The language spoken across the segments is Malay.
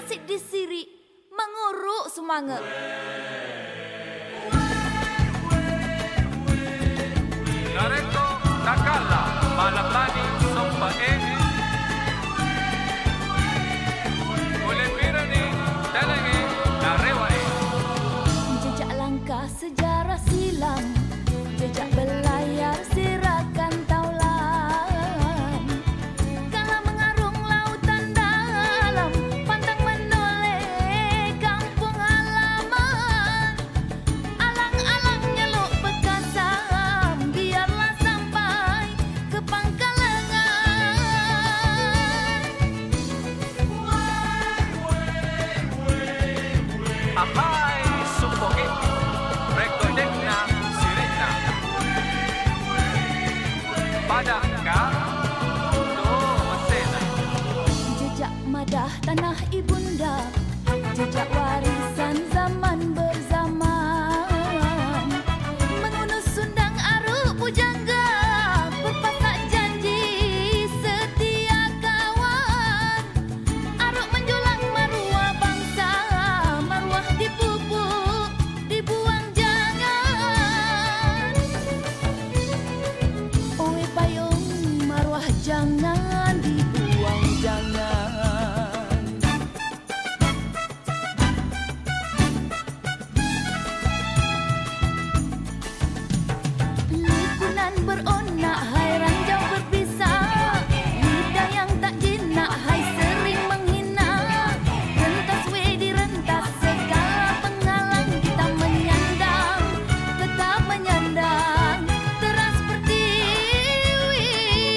masih disiri menguruk semangat. Nareko Takala Malapani Sompae Ulepirani Talagi Narewae. Jejak langkah sejarah silam, jejak belayar sirakan taulan. Kala mengarung lautan dalam, pantang menoleh kampung halaman. Alang-alang nyeluk bekasam, biarlah sampai ke Pangkalengan. Ahai Sumpoke Rekodekna Sirikna Padangka Do Mesena. Jejak madah tanah ibunda, jejak warisan zaman berzaman. Mengunus sundang aruk pujangga, berpasak janji setia kawan. Aruk menjulang maruah bangsa, maruah dipupuk, dibuang jangan. Oi payung maruah jangan dibuang jangan. Likunan beronak, hai ranjau berbisa, lidah yang tak jinak, hai sering menghina. Rentas we direntas segala penghalang, kita menyandang, tetap menyandang, teras pertiwi.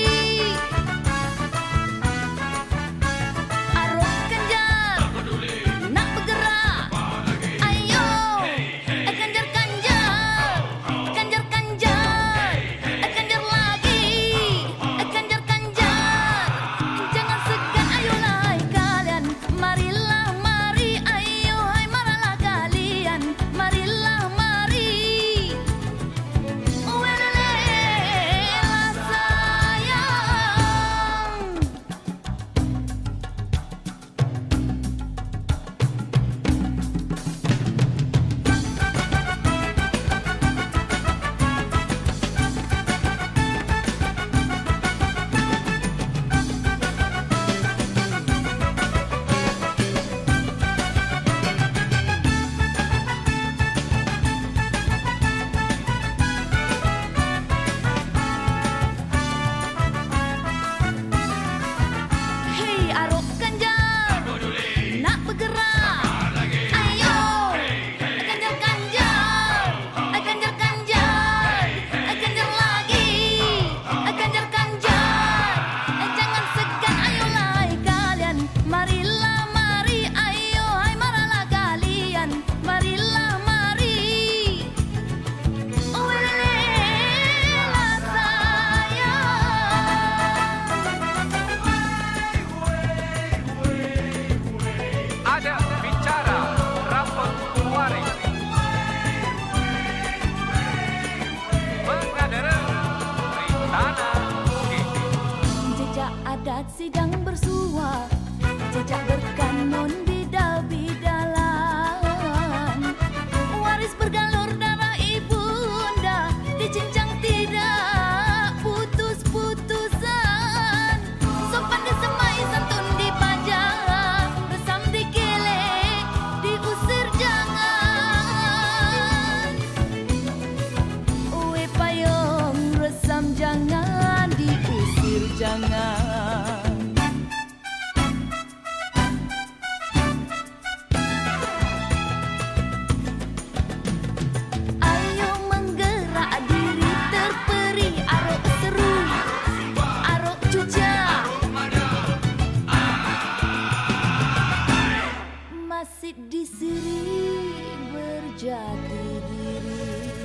Arok kenjar, nak bergerak, ayo, kanjar kanjar, kanjar kanjar, kanjar lagi, kanjar kanjar. Jangan segan, ayolah hai kalian, marilah mari, ayo hai maralah kalian, marilah mari. Welelah sayang. Hei arok kanjar, nak bergerak, ayo, kanjar kanjar, kanjar kanjar, kanjar lagi, kanjar kanjar. Jangan segan, ayolah hai kalian, marilah mari, ayo hai maralah kalian, marilah mari. Welelah sayang. Ada bicara rapat kuari Mengadara Ritana Kiki. Jejak adat sidang bersua, jejak berkanon bidal-bidalan. Waris bergalur darah ibunda, dicincang tidak putus-putusan. Sopan disemai, santun dipajang, resam dikele, diusir jangan. Uwe payung resam jangan, diusir jangan. Ayo menggerak diri terperi, arok seru, arok cuca, masih disiri berjati diri.